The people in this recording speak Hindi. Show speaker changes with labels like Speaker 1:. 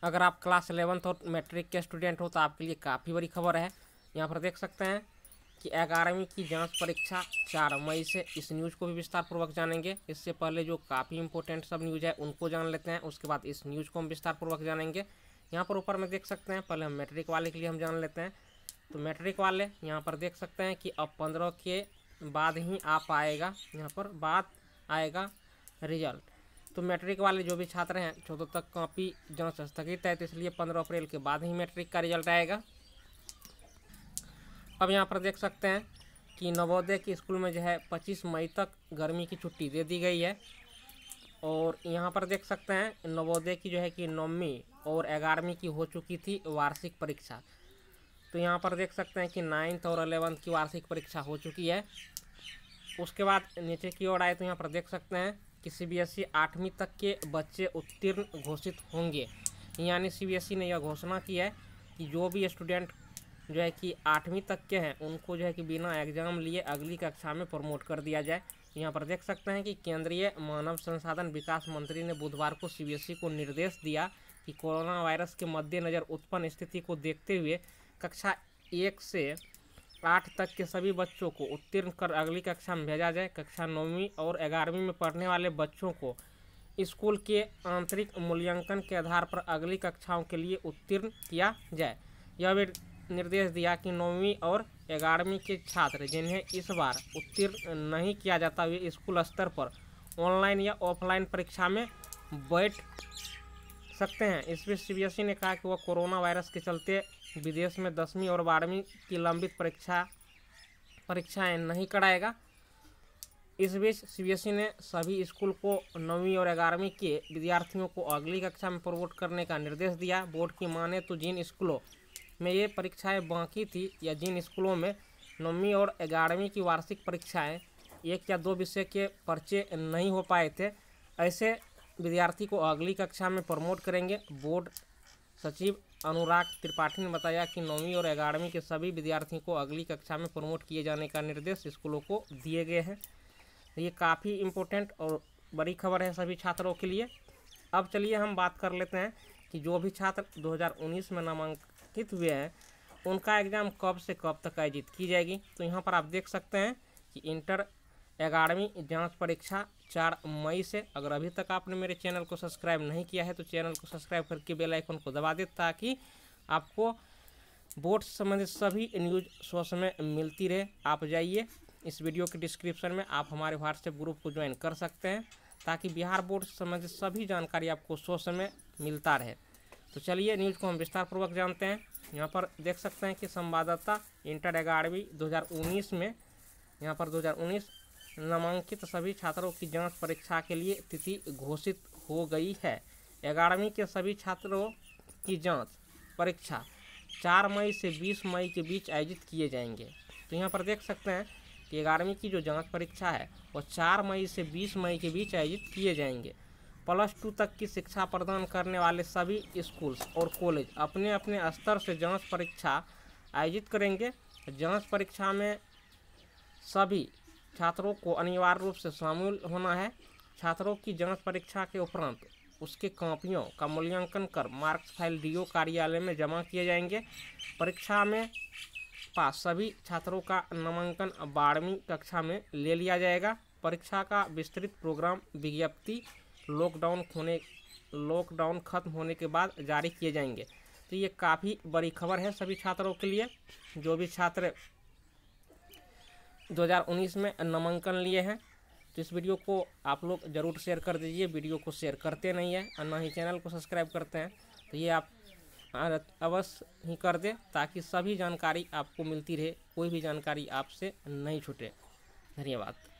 Speaker 1: अगर आप क्लास 11th और मैट्रिक के स्टूडेंट हो तो आपके लिए काफ़ी बड़ी खबर है। यहाँ पर देख सकते हैं कि 11वीं की जांच परीक्षा 4 मई से। इस न्यूज़ को भी विस्तार पूर्वक जानेंगे। इससे पहले जो काफ़ी इंपॉर्टेंट सब न्यूज़ है उनको जान लेते हैं, उसके बाद इस न्यूज़ को हम विस्तार पूर्वक जानेंगे। यहाँ पर ऊपर में देख सकते हैं, पहले हम मैट्रिक वाले के लिए हम जान लेते हैं। तो मैट्रिक वाले यहाँ पर देख सकते हैं कि अब 15 के बाद ही आ पाएगा, यहाँ पर बाद आएगा रिजल्ट। तो मैट्रिक वाले जो भी छात्र हैं 14 तक कॉपी जांच स्थगित है, तो इसलिए 15 अप्रैल के बाद ही मैट्रिक का रिजल्ट आएगा। अब यहाँ पर देख सकते हैं कि नवोदय के स्कूल में जो है 25 मई तक गर्मी की छुट्टी दे दी गई है। और यहाँ पर देख सकते हैं नवोदय की जो है कि 9वीं और 11वीं की हो चुकी थी वार्षिक परीक्षा। तो यहाँ पर देख सकते हैं कि 9th और 11th की वार्षिक परीक्षा हो चुकी है। उसके बाद नीचे की ओर आए तो यहाँ पर देख सकते हैं कि CBSE 8वीं तक के बच्चे उत्तीर्ण घोषित होंगे। यानी CBSE ने यह घोषणा की है कि जो भी स्टूडेंट जो है कि 8वीं तक के हैं उनको जो है कि बिना एग्ज़ाम लिए अगली कक्षा में प्रमोट कर दिया जाए। यहाँ पर देख सकते हैं कि केंद्रीय मानव संसाधन विकास मंत्री ने बुधवार को CBSE को निर्देश दिया कि कोरोना वायरस के मद्देनज़र उत्पन्न स्थिति को देखते हुए कक्षा 1 से 8 तक के सभी बच्चों को उत्तीर्ण कर अगली कक्षा में भेजा जाए। कक्षा 9वीं और 11वीं में पढ़ने वाले बच्चों को स्कूल के आंतरिक मूल्यांकन के आधार पर अगली कक्षाओं के लिए उत्तीर्ण किया जाए। यह भी निर्देश दिया कि 9वीं और 11वीं के छात्र जिन्हें इस बार उत्तीर्ण नहीं किया जाता वे स्कूल स्तर पर ऑनलाइन या ऑफलाइन परीक्षा में बैठ सकते हैं। इस बीच CBSE ने कहा कि वह कोरोना वायरस के चलते विदेश में 10वीं और 12वीं की लंबित परीक्षाएं नहीं कराएगा। इस बीच CBSE ने सभी स्कूल को 9वीं और 11वीं के विद्यार्थियों को अगली कक्षा में प्रमोट करने का निर्देश दिया। बोर्ड की माने तो जिन स्कूलों में ये परीक्षाएं बाकी थी या जिन स्कूलों में 9वीं और 11वीं की वार्षिक परीक्षाएं 1 या 2 विषय के पर्चे नहीं हो पाए थे, ऐसे विद्यार्थी को अगली कक्षा में प्रमोट करेंगे। बोर्ड सचिव अनुराग त्रिपाठी ने बताया कि 9वीं और 11वीं के सभी विद्यार्थियों को अगली कक्षा में प्रमोट किए जाने का निर्देश स्कूलों को दिए गए हैं। ये काफ़ी इम्पोर्टेंट और बड़ी खबर है सभी छात्रों के लिए। अब चलिए हम बात कर लेते हैं कि जो भी छात्र 2019 में नामांकित हुए हैं उनका एग्ज़ाम कब से कब तक आयोजित की जाएगी। तो यहाँ पर आप देख सकते हैं कि इंटर 11वीं जांच परीक्षा 4 मई से। अगर अभी तक आपने मेरे चैनल को सब्सक्राइब नहीं किया है तो चैनल को सब्सक्राइब करके बेल आइकन को दबा दें ताकि आपको बोर्ड से संबंधित सभी न्यूज़ समय मिलती रहे। आप जाइए इस वीडियो के डिस्क्रिप्शन में आप हमारे व्हाट्सएप ग्रुप को ज्वाइन कर सकते हैं ताकि बिहार बोर्ड से संबंधित सभी जानकारी आपको समय मिलता रहे। तो चलिए न्यूज़ को हम विस्तार पूर्वक जानते हैं। यहाँ पर देख सकते हैं कि संवाददाता इंटर 11वीं 2019 में यहाँ पर 2019 नामांकित सभी छात्रों की जांच परीक्षा के लिए तिथि घोषित हो गई है। 11वीं के सभी छात्रों की जांच परीक्षा 4 मई से 20 मई के बीच आयोजित किए जाएंगे। तो यहाँ पर देख सकते हैं कि 11वीं की जो जांच परीक्षा है वो 4 मई से 20 मई के बीच आयोजित किए जाएंगे। +2 तक की शिक्षा प्रदान करने वाले सभी स्कूल्स और कॉलेज अपने अपने स्तर से जांच परीक्षा आयोजित करेंगे। जांच परीक्षा में सभी छात्रों को अनिवार्य रूप से शामिल होना है। छात्रों की जांच परीक्षा के उपरांत उसके कॉपियों का मूल्यांकन कर मार्क्स फाइल DO कार्यालय में जमा किए जाएंगे। परीक्षा में पास सभी छात्रों का नामांकन 12वीं कक्षा में ले लिया जाएगा। परीक्षा का विस्तृत प्रोग्राम विज्ञप्ति लॉकडाउन खत्म होने के बाद जारी किए जाएंगे। तो ये काफ़ी बड़ी खबर है सभी छात्रों के लिए। जो भी छात्र 2019 में नामांकन लिए हैं तो इस वीडियो को आप लोग ज़रूर शेयर कर दीजिए। वीडियो को शेयर करते नहीं है और ना ही चैनल को सब्सक्राइब करते हैं तो ये आप अवश्य ही कर दें ताकि सभी जानकारी आपको मिलती रहे, कोई भी जानकारी आपसे नहीं छूटे। धन्यवाद।